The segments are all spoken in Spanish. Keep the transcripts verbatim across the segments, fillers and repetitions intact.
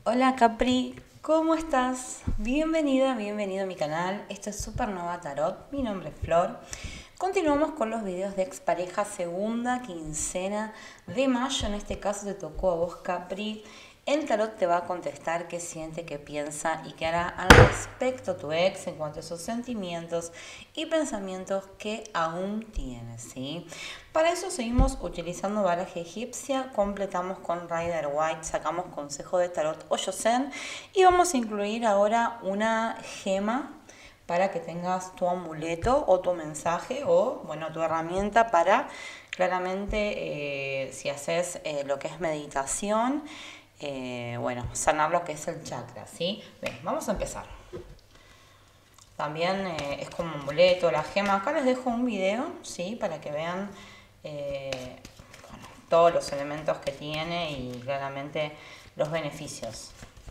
Hola Capri, ¿cómo estás? Bienvenida, bienvenido a mi canal. Esto es Supernova Tarot. Mi nombre es Flor. Continuamos con los videos de expareja segunda quincena de mayo. En este caso te tocó a vos, Capri. El tarot te va a contestar qué siente, qué piensa y qué hará al respecto a tu ex en cuanto a sus sentimientos y pensamientos que aún tienes, ¿sí? Para eso seguimos utilizando baraja egipcia, completamos con Rider White, sacamos consejo de tarot Oyosen y vamos a incluir ahora una gema para que tengas tu amuleto o tu mensaje o, bueno, tu herramienta para, claramente, eh, si haces eh, lo que es meditación, eh, bueno, sanar lo que es el chakra, ¿sí? Bien, vamos a empezar. También eh, es como amuleto, la gema. Acá les dejo un video, ¿sí? Para que vean eh, bueno, todos los elementos que tiene y claramente los beneficios.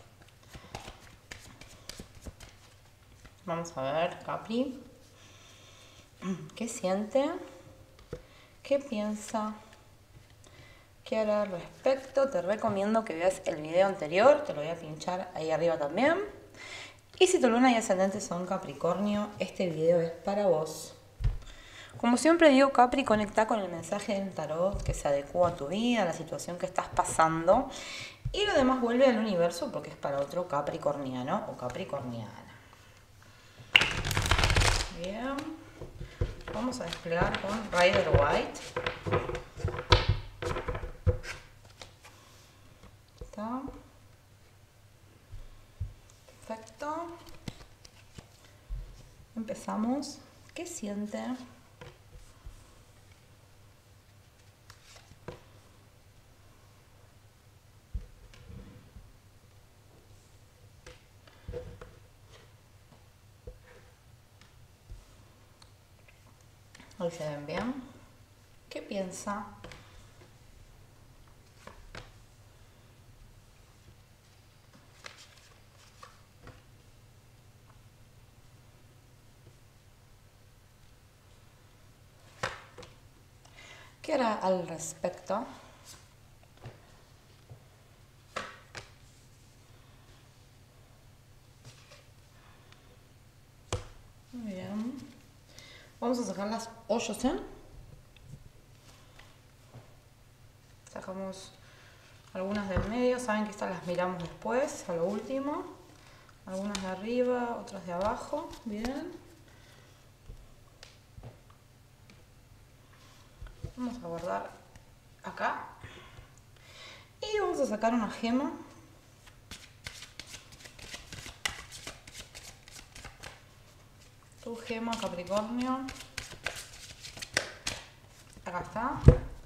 Vamos a ver, Capri. ¿Qué siente? ¿Qué piensa? ¿Qué hará al respecto? Te recomiendo que veas el video anterior, te lo voy a pinchar ahí arriba también. Y si tu luna y ascendente son Capricornio, este video es para vos. Como siempre digo, Capri, conecta con el mensaje del tarot que se adecua a tu vida, a la situación que estás pasando. Y lo demás vuelve al universo porque es para otro capricorniano o capricorniana. Bien. Vamos a desplegar con Rider White. Está. Perfecto. Empezamos. ¿Qué siente? Hoy se ven bien. ¿Qué piensa? ¿Qué hará al respecto? Muy bien. Vamos a sacar las Oyosen. Sacamos algunas del medio. Saben que estas las miramos después, a lo último. Algunas de arriba, otras de abajo. Bien. Vamos a guardar acá. Y vamos a sacar una gema. Tu gema, Capricornio. Acá está.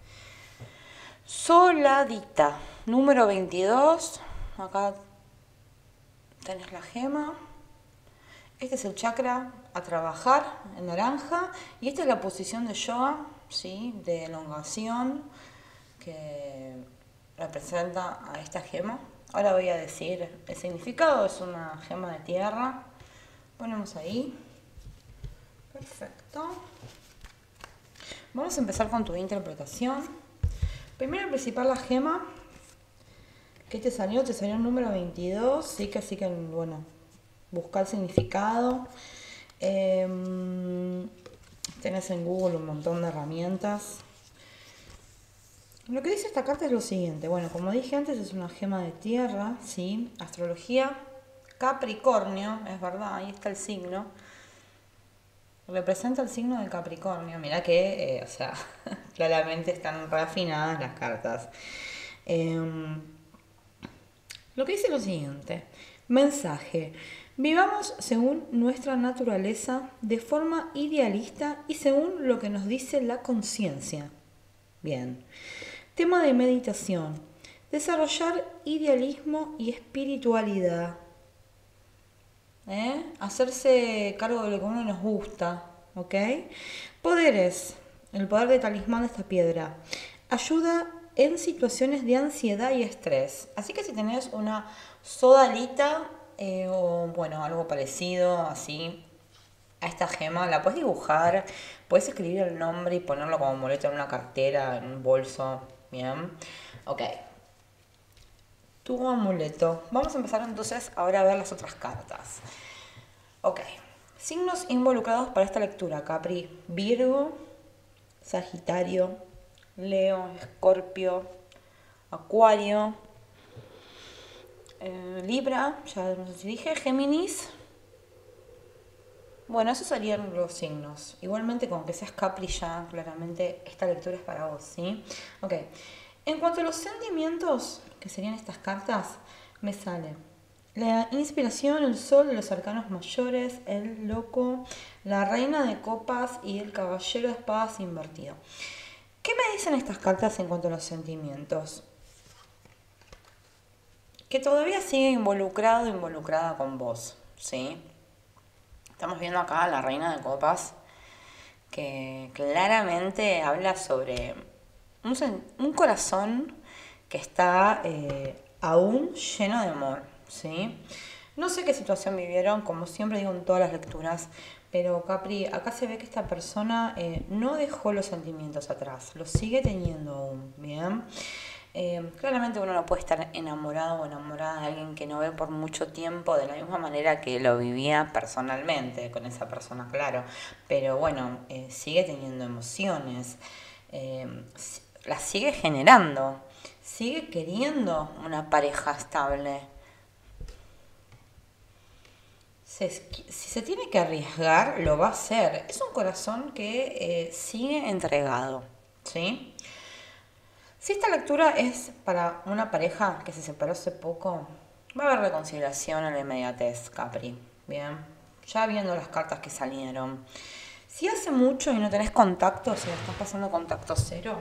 Soladita, número veintidós. Acá tenés la gema. Este es el chakra a trabajar en naranja. Y esta es la posición de yoga, ¿sí? De elongación que representa a esta gema. Ahora voy a decir el significado. Es una gema de tierra. Ponemos ahí. Perfecto. Vamos a empezar con tu interpretación. Primero y principal, la gema que te salió, te salió el número veintidós, sí, que así que, bueno, buscar el significado. Eh, tenés en Google un montón de herramientas. Lo que dice esta carta es lo siguiente. Bueno, como dije antes, es una gema de tierra, sí. Astrología Capricornio, es verdad, ahí está el signo. Representa el signo de Capricornio. Mirá que, eh, o sea, claramente están refinadas las cartas. Eh, lo que dice es lo siguiente. Mensaje. Vivamos según nuestra naturaleza, de forma idealista y según lo que nos dice la conciencia. Bien. Tema de meditación. Desarrollar idealismo y espiritualidad. ¿Eh? Hacerse cargo de lo que a uno nos gusta, ¿ok? Poderes. El poder de talismán de esta piedra. Ayuda en situaciones de ansiedad y estrés. Así que si tenés una sodalita eh, o, bueno, algo parecido así a esta gema, la puedes dibujar, puedes escribir el nombre y ponerlo como amuleto en una cartera, en un bolso, ¿bien? Ok. tu amuleto. Vamos a empezar entonces ahora a ver las otras cartas. Ok, signos involucrados para esta lectura, Capri: Virgo, Sagitario, Leo, Escorpio, Acuario, eh, Libra, ya no sé si dije, Géminis. Bueno, esos serían los signos. Igualmente, con que seas Capri, ya claramente esta lectura es para vos, ¿sí? Ok. En cuanto a los sentimientos, que serían estas cartas, me sale la inspiración, el sol, los arcanos mayores, el loco, la reina de copas y el caballero de espadas invertido. ¿Qué me dicen estas cartas en cuanto a los sentimientos? Que todavía sigue involucrado, involucrada con vos, ¿sí? Estamos viendo acá a la reina de copas, que claramente habla sobre un, un corazón que está eh, aún lleno de amor, ¿sí? No sé qué situación vivieron, como siempre digo en todas las lecturas, pero Capri, acá se ve que esta persona eh, no dejó los sentimientos atrás, los sigue teniendo aún, ¿bien? Eh, claramente uno no puede estar enamorado o enamorada de alguien que no ve por mucho tiempo de la misma manera que lo vivía personalmente con esa persona, claro. Pero bueno, eh, sigue teniendo emociones, eh, las sigue generando, sigue queriendo una pareja estable. Se, si se tiene que arriesgar, lo va a hacer. Es un corazón que eh, sigue entregado, ¿sí? Si esta lectura es para una pareja que se separó hace poco, va a haber reconciliación en la inmediatez, Capri. Bien, ya viendo las cartas que salieron. Si hace mucho y no tenés contacto, si le estás pasando contacto cero,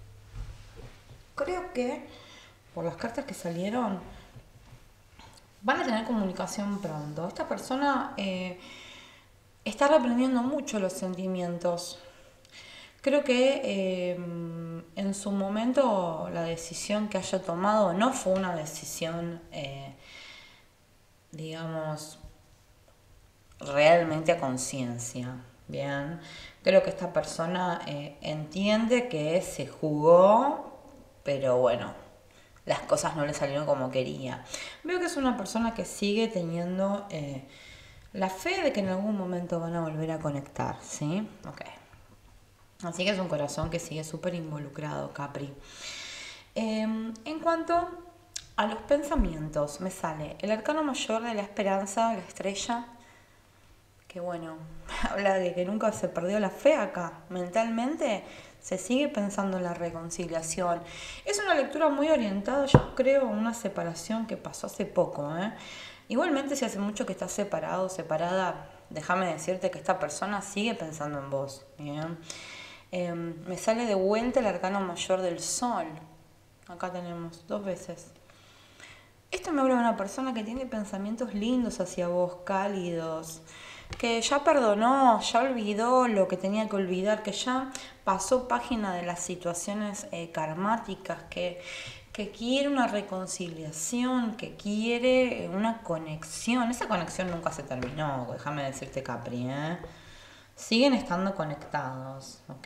creo que por las cartas que salieron van a tener comunicación pronto. Esta persona eh, está reprimiendo mucho los sentimientos. Creo que eh, en su momento la decisión que haya tomado no fue una decisión, eh, digamos, realmente a conciencia. Bien, creo que esta persona eh, entiende que se jugó, pero bueno, las cosas no le salieron como quería. Veo que es una persona que sigue teniendo eh, la fe de que en algún momento van a volver a conectar, ¿sí? Ok. Así que es un corazón que sigue súper involucrado, Capri. Eh, en cuanto a los pensamientos, me sale el arcano mayor de la esperanza, la estrella, que bueno, habla de que nunca se perdió la fe acá. Mentalmente se sigue pensando en la reconciliación. Es una lectura muy orientada, yo creo, a una separación que pasó hace poco, ¿eh? Igualmente, si hace mucho que estás separado, separada, déjame decirte que esta persona sigue pensando en vos, ¿bien? Eh, me sale de vuelta el arcano mayor del sol. Acá tenemos dos veces. Esto me habla de una persona que tiene pensamientos lindos hacia vos, cálidos, que ya perdonó, ya olvidó lo que tenía que olvidar, que ya pasó página de las situaciones eh, karmáticas, que, que quiere una reconciliación, que quiere una conexión. Esa conexión nunca se terminó, déjame decirte, Capri, ¿eh? Siguen estando conectados, ¿ok?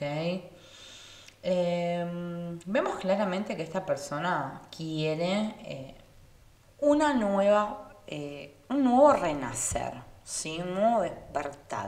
Eh, vemos claramente que esta persona quiere eh, una nueva, eh, un nuevo renacer, ¿sí? Un nuevo despertar.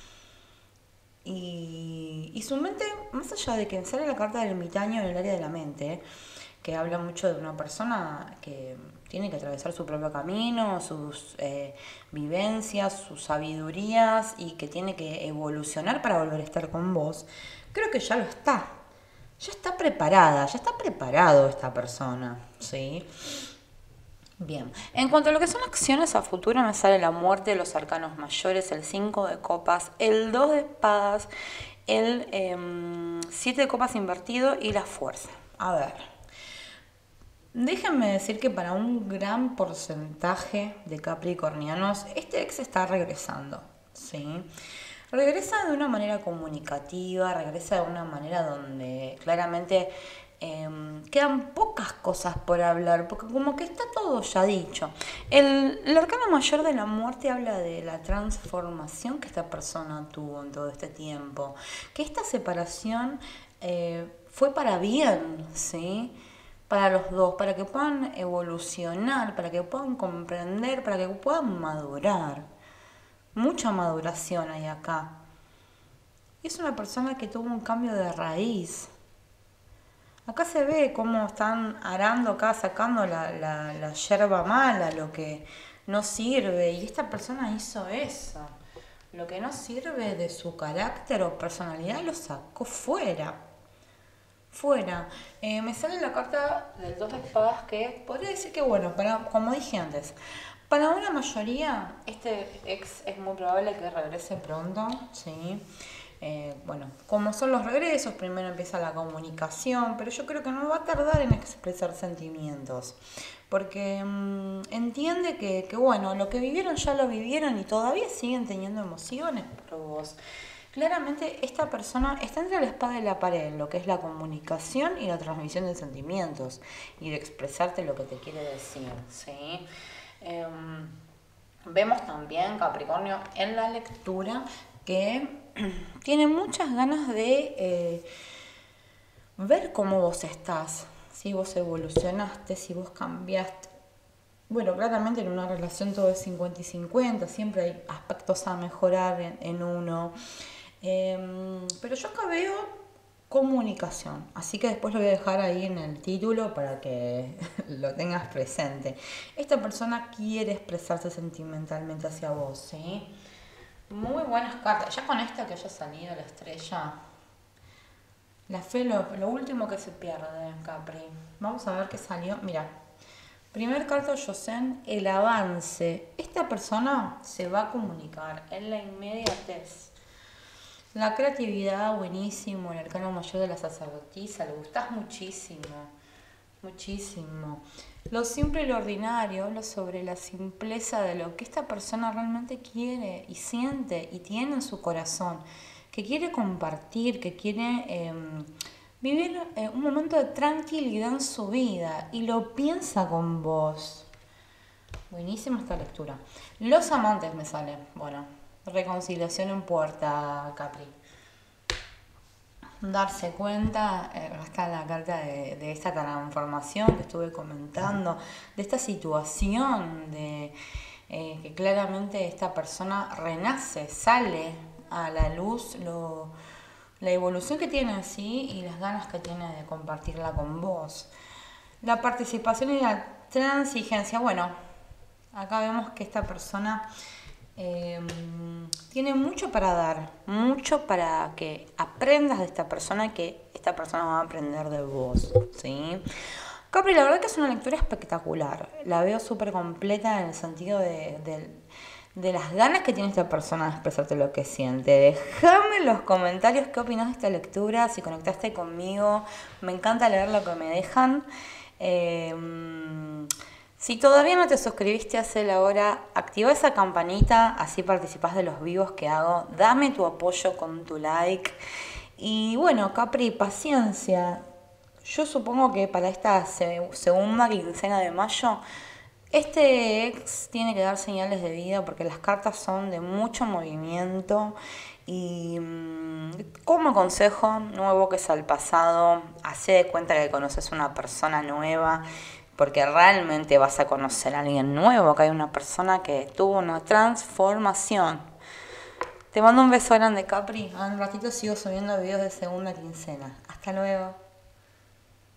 Y, y su mente, más allá de que sale la carta del ermitaño en el área de la mente, que habla mucho de una persona que tiene que atravesar su propio camino, sus eh, vivencias, sus sabidurías y que tiene que evolucionar para volver a estar con vos, creo que ya lo está. Ya está preparada, ya está preparado esta persona, ¿sí? Bien, en cuanto a lo que son acciones a futuro, me sale la muerte de los arcanos mayores, el cinco de copas, el dos de espadas, el eh, siete de copas invertido y la fuerza. A ver, déjenme decir que para un gran porcentaje de capricornianos, este ex está regresando, ¿sí? Regresa de una manera comunicativa, regresa de una manera donde claramente eh, quedan pocas cosas por hablar, porque como que está todo ya dicho. El, el arcano mayor de la muerte habla de la transformación que esta persona tuvo en todo este tiempo, que esta separación eh, fue para bien, ¿sí? para los dos, para que puedan evolucionar, para que puedan comprender, para que puedan madurar. Mucha maduración hay acá. Es una persona que tuvo un cambio de raíz. Acá se ve cómo están arando acá, sacando la, la, la yerba mala, lo que no sirve. Y esta persona hizo eso. Lo que no sirve de su carácter o personalidad lo sacó fuera. Fuera. Eh, me sale la carta del dos de espadas que podría decir que, bueno, para, como dije antes, para una mayoría este ex es muy probable que regrese pronto, ¿sí? Eh, bueno, como son los regresos, primero empieza la comunicación, pero yo creo que no va a tardar en expresar sentimientos, porque mmm, entiende que, que, bueno, lo que vivieron ya lo vivieron y todavía siguen teniendo emociones por vos. Claramente esta persona está entre la espada y la pared, en lo que es la comunicación y la transmisión de sentimientos y de expresarte lo que te quiere decir, ¿sí? Eh, vemos también, Capricornio, en la lectura que tiene muchas ganas de eh, ver cómo vos estás, si vos evolucionaste, si vos cambiaste. Bueno, claramente en una relación todo es cincuenta y cincuenta, siempre hay aspectos a mejorar en, en uno. Eh, pero yo acá veo comunicación, así que después lo voy a dejar ahí en el título para que lo tengas presente. Esta persona quiere expresarse sentimentalmente hacia vos, ¿sí? Muy buenas cartas. Ya con esta que haya salido la estrella, la fe, lo, lo último que se pierde, Capri. Vamos a ver qué salió. Mira, primer carta Yosen, el avance. Esta persona se va a comunicar en la inmediatez. La creatividad, buenísimo. El arcano mayor de la sacerdotisa, le gustás muchísimo. Muchísimo. Lo simple y lo ordinario habla sobre la simpleza de lo que esta persona realmente quiere y siente y tiene en su corazón, que quiere compartir, que quiere eh, vivir eh, un momento de tranquilidad en su vida y lo piensa con vos. Buenísima esta lectura. Los amantes me salen. Bueno, reconciliación en puerta, Capri. Darse cuenta, eh, está la carta de, de esta transformación que estuve comentando, de esta situación, de eh, que claramente esta persona renace, sale a la luz lo, la evolución que tiene en sí y las ganas que tiene de compartirla con vos. La participación y la transigencia, bueno, acá vemos que esta persona Eh, tiene mucho para dar, mucho para que aprendas de esta persona y que esta persona va a aprender de vos, ¿sí? Capri, la verdad que es una lectura espectacular, la veo súper completa en el sentido de, de, de las ganas que tiene esta persona de expresarte lo que siente. Déjame en los comentarios qué opinas de esta lectura, si conectaste conmigo, me encanta leer lo que me dejan. Eh, Si todavía no te suscribiste, hacelo ahora, activa esa campanita, así participás de los vivos que hago, dame tu apoyo con tu like. Y bueno, Capri, paciencia. Yo supongo que para esta segunda quincena de mayo, este ex tiene que dar señales de vida porque las cartas son de mucho movimiento. Y como consejo, no evoques al pasado, hacé de cuenta que conoces una persona nueva, porque realmente vas a conocer a alguien nuevo, que hay una persona que tuvo una transformación. Te mando un beso grande, Capri. En un ratito sigo subiendo videos de segunda quincena. Hasta luego.